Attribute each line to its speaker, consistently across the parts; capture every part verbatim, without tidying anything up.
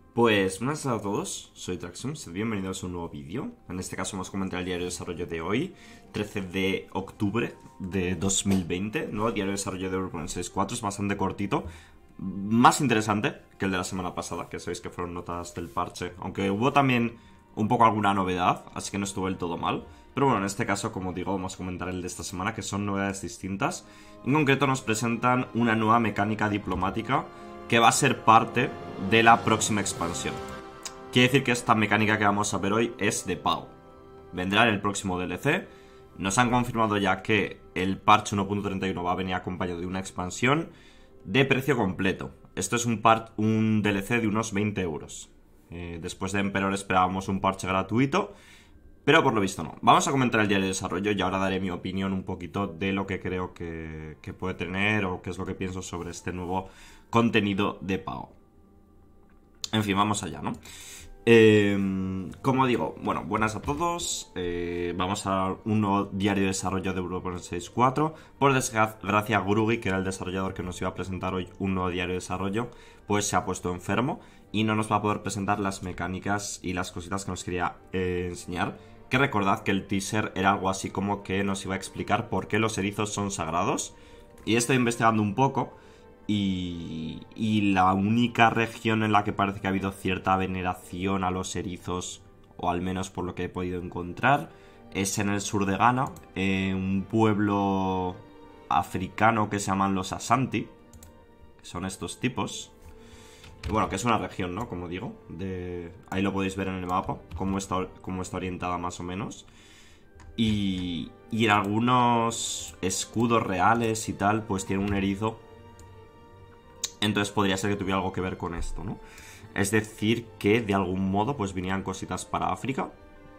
Speaker 1: Pues buenas tardes a todos, soy Traxum, bienvenidos a un nuevo vídeo. En este caso vamos a comentar el diario de desarrollo de hoy, trece de octubre de dos mil veinte. Nuevo diario de desarrollo de Europa seis punto cuatro, es bastante cortito, más interesante que el de la semana pasada, que sabéis que fueron notas del parche, aunque hubo también un poco alguna novedad, así que no estuvo del todo mal. Pero bueno, en este caso, como digo, vamos a comentar el de esta semana, que son novedades distintas. En concreto nos presentan una nueva mecánica diplomática que va a ser parte de la próxima expansión. Quiere decir que esta mecánica que vamos a ver hoy es de pago. Vendrá en el próximo D L C. Nos han confirmado ya que el parche uno punto treinta y uno va a venir acompañado de una expansión de precio completo. Esto es un, part, un D L C de unos veinte euros. Eh, después de Emperor esperábamos un parche gratuito, pero por lo visto no. Vamos a comentar el diario de desarrollo y ahora daré mi opinión un poquito de lo que creo que, que puede tener o qué es lo que pienso sobre este nuevo contenido de pago. En fin, vamos allá, ¿no? Eh, como digo, bueno, buenas a todos. eh, Vamos a un nuevo diario de desarrollo de Europa seis punto cuatro. Por desgracia, Gurugi, que era el desarrollador que nos iba a presentar hoy un nuevo diario de desarrollo, pues se ha puesto enfermo y no nos va a poder presentar las mecánicas y las cositas que nos quería eh, enseñar. Que recordad que el teaser era algo así como que nos iba a explicar por qué los erizos son sagrados. Y estoy investigando un poco y, y la única región en la que parece que ha habido cierta veneración a los erizos, o al menos por lo que he podido encontrar, es en el sur de Ghana, en un pueblo africano que se llaman los Asanti, que son estos tipos. Bueno, que es una región, ¿no? Como digo, de... ahí lo podéis ver en el mapa, cómo está, cómo está orientada más o menos. Y, y en algunos escudos reales y tal, pues tiene un erizo. Entonces podría ser que tuviera algo que ver con esto, ¿no? Es decir, que de algún modo pues vinieran cositas para África.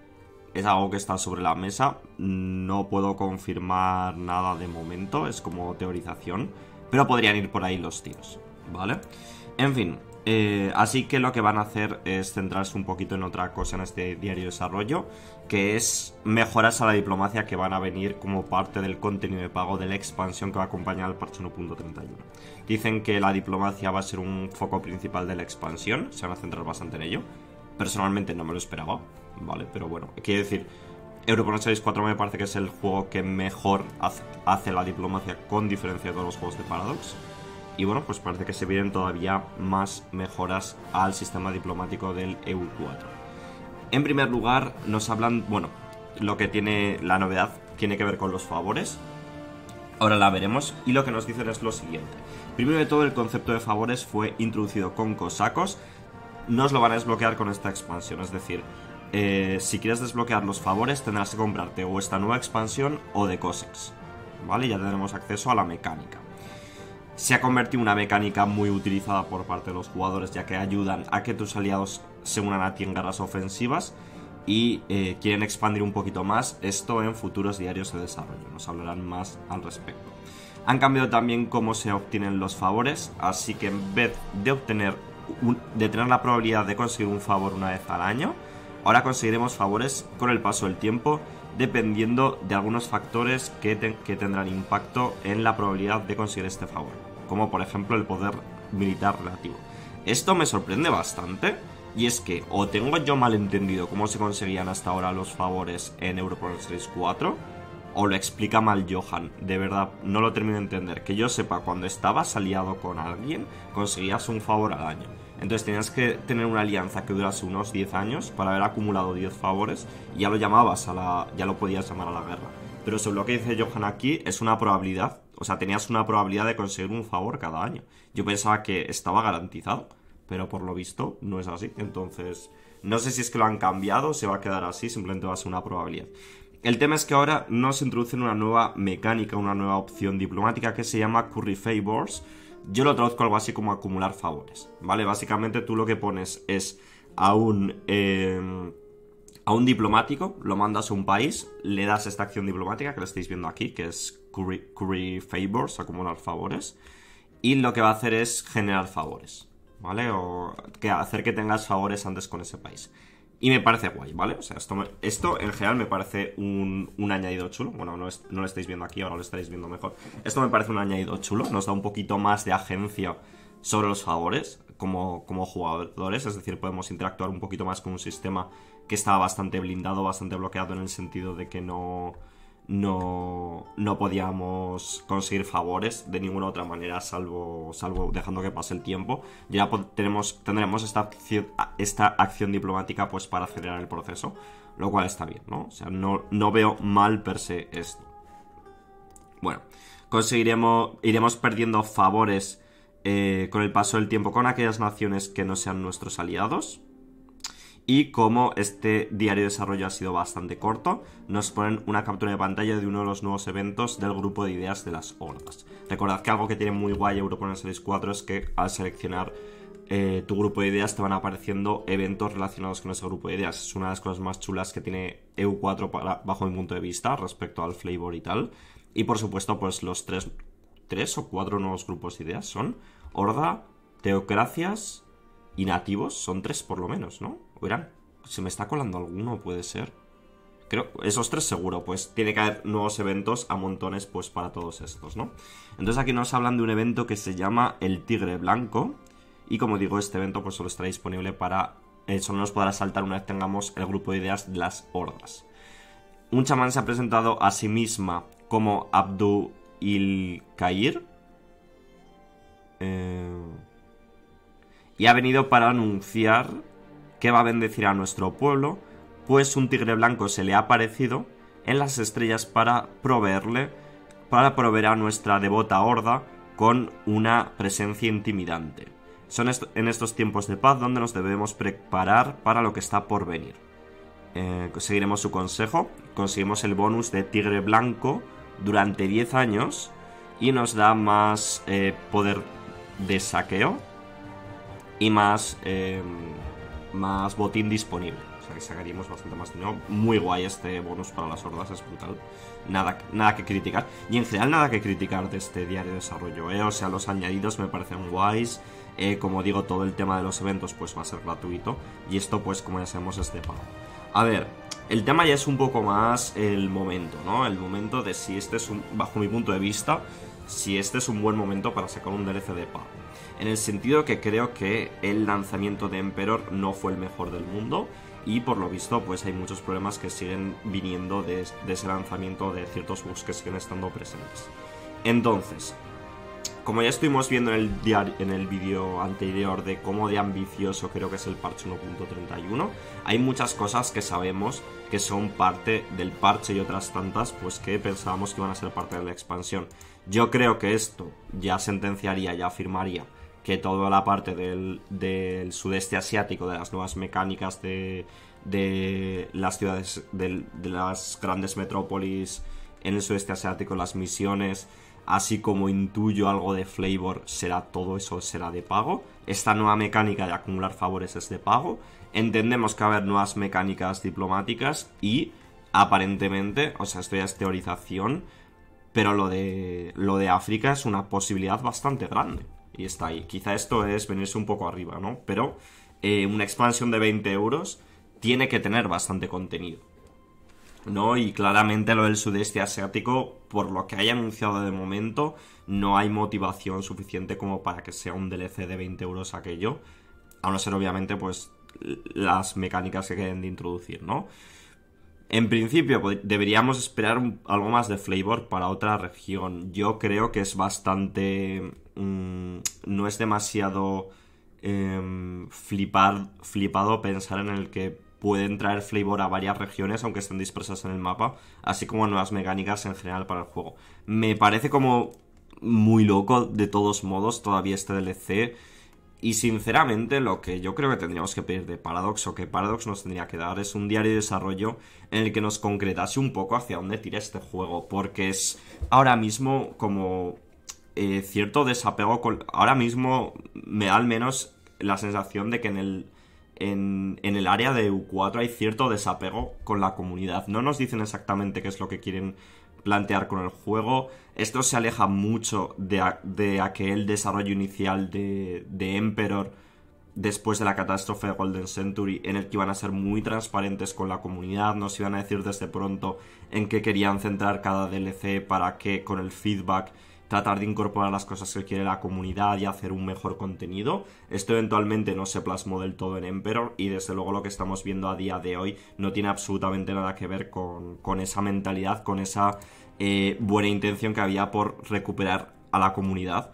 Speaker 1: Es algo que está sobre la mesa. No puedo confirmar nada de momento, es como teorización. Pero podrían ir por ahí los tiros, ¿vale? En fin, eh, así que lo que van a hacer es centrarse un poquito en otra cosa en este diario de desarrollo, que es mejoras a la diplomacia que van a venir como parte del contenido de pago de la expansión que va a acompañar al parche uno punto treinta y uno. Dicen que la diplomacia va a ser un foco principal de la expansión, se van a centrar bastante en ello. Personalmente no me lo esperaba, ¿vale? Pero bueno, quiero decir, Europa seis punto cuatro me parece que es el juego que mejor hace la diplomacia con diferencia de todos los juegos de Paradox. Y bueno, pues parece que se vienen todavía más mejoras al sistema diplomático del E U cuatro. En primer lugar, nos hablan, bueno, lo que tiene la novedad tiene que ver con los favores. Ahora la veremos y lo que nos dicen es lo siguiente. Primero de todo, el concepto de favores fue introducido con cosacos. No os lo van a desbloquear con esta expansión, es decir, eh, si quieres desbloquear los favores tendrás que comprarte o esta nueva expansión o de cossacks, ¿vale? Ya tendremos acceso a la mecánica. Se ha convertido en una mecánica muy utilizada por parte de los jugadores, ya que ayudan a que tus aliados se unan a ti en guerras ofensivas y eh, quieren expandir un poquito más esto en futuros diarios de desarrollo. Nos hablarán más al respecto. Han cambiado también cómo se obtienen los favores, así que en vez de obtener un, de tener la probabilidad de conseguir un favor una vez al año, ahora conseguiremos favores con el paso del tiempo, dependiendo de algunos factores que, te, que tendrán impacto en la probabilidad de conseguir este favor, como por ejemplo el poder militar relativo. Esto me sorprende bastante, y es que o tengo yo mal entendido cómo se conseguían hasta ahora los favores en Europa seis punto cuatro, o lo explica mal Johan. De verdad, no lo termino de entender. Que yo sepa, cuando estabas aliado con alguien, conseguías un favor al año. Entonces tenías que tener una alianza que durase unos diez años para haber acumulado diez favores y ya lo llamabas a la, ya lo podías llamar a la guerra. Pero sobre lo que dice Johan aquí es una probabilidad, o sea, tenías una probabilidad de conseguir un favor cada año. Yo pensaba que estaba garantizado, pero por lo visto no es así. Entonces, no sé si es que lo han cambiado o se va a quedar así, simplemente va a ser una probabilidad. El tema es que ahora nos introducen una nueva mecánica, una nueva opción diplomática que se llama Curry Favors. Yo lo traduzco algo así como acumular favores, ¿vale? Básicamente tú lo que pones es a un, eh, a un diplomático, lo mandas a un país, le das esta acción diplomática que lo estáis viendo aquí, que es Curry, Curry Favors, acumular favores, y lo que va a hacer es generar favores, ¿vale? O que hacer que tengas favores antes con ese país. Y me parece guay, ¿vale? O sea, esto, me, esto en general me parece un, un añadido chulo. Bueno, no, es, no lo estáis viendo aquí, ahora lo estaréis viendo mejor. Esto me parece un añadido chulo. Nos da un poquito más de agencia sobre los favores. como, como jugadores, es decir, podemos interactuar un poquito más con un sistema que estaba bastante blindado, bastante bloqueado en el sentido de que no, no, no podíamos conseguir favores de ninguna otra manera, salvo, salvo dejando que pase el tiempo. Ya tenemos, tendremos esta acción, esta acción diplomática pues para acelerar el proceso, lo cual está bien, ¿no? O sea, no, no veo mal per se esto. Bueno, conseguiremos, iremos perdiendo favores eh, con el paso del tiempo con aquellas naciones que no sean nuestros aliados. Y como este diario de desarrollo ha sido bastante corto, nos ponen una captura de pantalla de uno de los nuevos eventos del grupo de ideas de las hordas. Recordad que algo que tiene muy guay Europa Universalis cuatro es que al seleccionar eh, tu grupo de ideas te van apareciendo eventos relacionados con ese grupo de ideas. Es una de las cosas más chulas que tiene E U cuatro para, bajo mi punto de vista respecto al flavor y tal. Y por supuesto pues los tres, tres o cuatro nuevos grupos de ideas son horda, teocracias y nativos. Son tres por lo menos, ¿no? Verán, se me está colando alguno, puede ser. Creo, esos tres seguro, pues tiene que haber nuevos eventos a montones pues para todos estos, ¿no? Entonces aquí nos hablan de un evento que se llama el Tigre Blanco. Y como digo, este evento pues solo estará disponible para... Eh, solo nos podrá saltar una vez tengamos el grupo de ideas de las hordas. Un chamán se ha presentado a sí misma como Abdu il-Khair. Eh... Y ha venido para anunciar que va a bendecir a nuestro pueblo, pues un tigre blanco se le ha aparecido en las estrellas para proveerle, para proveer a nuestra devota horda con una presencia intimidante. Son est- en estos tiempos de paz donde nos debemos preparar para lo que está por venir. Eh, seguiremos su consejo, conseguimos el bonus de tigre blanco durante diez años y nos da más eh, poder de saqueo y más... Eh, más botín disponible, o sea que sacaríamos bastante más dinero. Muy guay este bonus para las hordas, es brutal. Nada, nada que criticar. Y en general nada que criticar de este diario de desarrollo, ¿eh? O sea, los añadidos me parecen guays. eh, Como digo, todo el tema de los eventos pues va a ser gratuito. Y esto pues como ya sabemos es de pago. A ver, el tema ya es un poco más el momento, ¿no? El momento de si este es un, bajo mi punto de vista, si este es un buen momento para sacar un D L C de pago. En el sentido que creo que el lanzamiento de Emperor no fue el mejor del mundo y por lo visto pues hay muchos problemas que siguen viniendo de, de ese lanzamiento, de ciertos bugs que siguen estando presentes. Entonces, como ya estuvimos viendo en el, diario, en el vídeo anterior de cómo de ambicioso creo que es el parche uno punto treinta y uno, hay muchas cosas que sabemos que son parte del parche y otras tantas pues que pensábamos que iban a ser parte de la expansión. Yo creo que esto ya sentenciaría, ya afirmaría que toda la parte del, del sudeste asiático, de las nuevas mecánicas de, de las ciudades, de, de las grandes metrópolis en el sudeste asiático, las misiones, así como intuyo algo de flavor, será todo eso, será de pago. Esta nueva mecánica de acumular favores es de pago. Entendemos que va a haber nuevas mecánicas diplomáticas y aparentemente, o sea, esto ya es teorización, pero lo de, lo de África es una posibilidad bastante grande. Y está ahí. Quizá esto es venirse un poco arriba, ¿no? Pero eh, una expansión de veinte euros tiene que tener bastante contenido, ¿no? Y claramente lo del sudeste asiático, por lo que haya anunciado de momento, no hay motivación suficiente como para que sea un D L C de veinte euros aquello. A no ser, obviamente, pues, las mecánicas que queden de introducir, ¿no? En principio deberíamos esperar algo más de flavor para otra región. Yo creo que es bastante... Mmm, no es demasiado eh, flipar, flipado pensar en el que pueden traer flavor a varias regiones aunque estén dispersas en el mapa, así como nuevas mecánicas en general para el juego. Me parece como muy loco de todos modos todavía este D L C. Y sinceramente lo que yo creo que tendríamos que pedir de Paradox, o que Paradox nos tendría que dar, es un diario de desarrollo en el que nos concretase un poco hacia dónde tira este juego. Porque es ahora mismo como eh, cierto desapego con... Ahora mismo me da al menos la sensación de que en el, en, en el área de E U cuatro hay cierto desapego con la comunidad. No nos dicen exactamente qué es lo que quieren plantear con el juego. Esto se aleja mucho de, a, de aquel desarrollo inicial de, de Emperor después de la catástrofe de Golden Century, en el que iban a ser muy transparentes con la comunidad, nos iban a decir desde pronto en qué querían centrar cada D L C para que con el feedback tratar de incorporar las cosas que quiere la comunidad y hacer un mejor contenido. Esto eventualmente no se plasmó del todo en Emperor y desde luego lo que estamos viendo a día de hoy no tiene absolutamente nada que ver con, con esa mentalidad, con esa eh, buena intención que había por recuperar a la comunidad.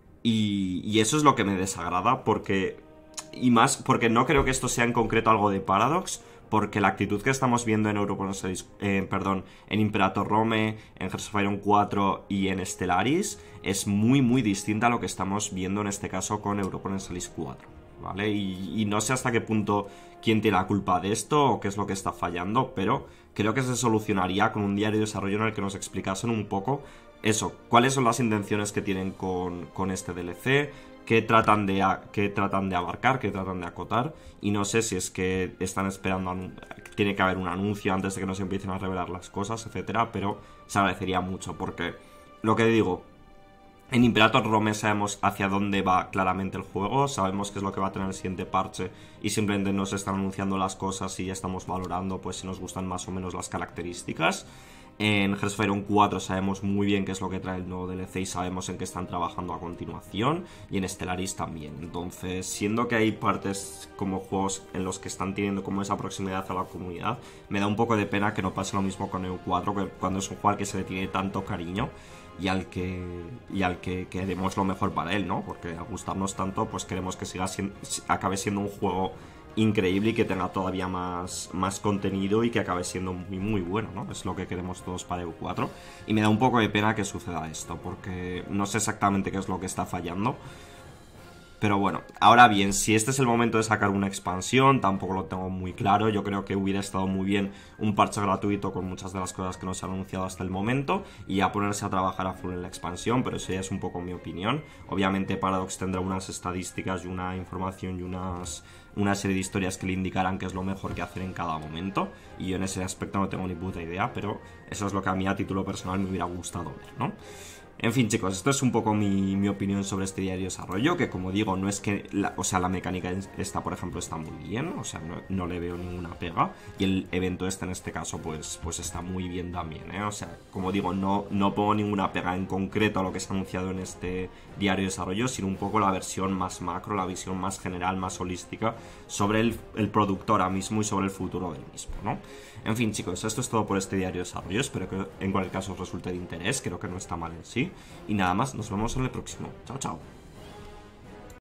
Speaker 1: Y, y eso es lo que me desagrada, porque... Y más porque no creo que esto sea en concreto algo de Paradox, porque la actitud que estamos viendo en Europa eh, perdón, en Imperator Rome, en Hearts of Iron cuatro y en Stellaris es muy muy distinta a lo que estamos viendo en este caso con Europa Universalis cuatro, ¿vale? Y, y no sé hasta qué punto quién tiene la culpa de esto o qué es lo que está fallando, pero creo que se solucionaría con un diario de desarrollo en el que nos explicasen un poco eso, cuáles son las intenciones que tienen con, con este D L C, qué tratan, de, qué tratan de abarcar, qué tratan de acotar, y no sé si es que están esperando, tiene que haber un anuncio antes de que nos empiecen a revelar las cosas, etcétera, pero se agradecería mucho, porque lo que digo, en Imperator Rome sabemos hacia dónde va claramente el juego, sabemos qué es lo que va a tener el siguiente parche y simplemente nos están anunciando las cosas y ya estamos valorando pues si nos gustan más o menos las características. En Hearts of Iron cuatro sabemos muy bien qué es lo que trae el nuevo D L C y sabemos en qué están trabajando a continuación, y en Stellaris también. Entonces, siendo que hay partes como juegos en los que están teniendo como esa proximidad a la comunidad, me da un poco de pena que no pase lo mismo con E U cuatro, que cuando es un juego al que se le tiene tanto cariño y al que y al que queremos lo mejor para él, ¿no? Porque al gustarnos tanto, pues queremos que siga siendo, acabe siendo un juego increíble y que tenga todavía más, más contenido y que acabe siendo muy muy bueno, ¿no? Es lo que queremos todos para E U cuatro, y me da un poco de pena que suceda esto, porque no sé exactamente qué es lo que está fallando. Pero bueno, ahora bien, si este es el momento de sacar una expansión, tampoco lo tengo muy claro. Yo creo que hubiera estado muy bien un parche gratuito con muchas de las cosas que nos han anunciado hasta el momento y ya ponerse a trabajar a full en la expansión, pero eso ya es un poco mi opinión. Obviamente Paradox tendrá unas estadísticas y una información y unas, una serie de historias que le indicarán qué es lo mejor que hacer en cada momento, y yo en ese aspecto no tengo ni puta idea, pero eso es lo que a mí a título personal me hubiera gustado ver, ¿no? En fin, chicos, esto es un poco mi, mi opinión sobre este diario de desarrollo, que como digo, no es que, la, o sea, la mecánica esta, por ejemplo, está muy bien, o sea, no, no le veo ninguna pega, y el evento este, en este caso, pues, pues está muy bien también, ¿eh? O sea, como digo, no, no pongo ninguna pega en concreto a lo que se ha anunciado en este diario de desarrollo, sino un poco la versión más macro, la visión más general, más holística, sobre el, el producto ahora mismo y sobre el futuro del mismo, ¿no? En fin, chicos, esto es todo por este diario de desarrollo, espero que en cualquier caso os resulte de interés, creo que no está mal en sí. Y nada más, nos vemos en el próximo. Chao, chao.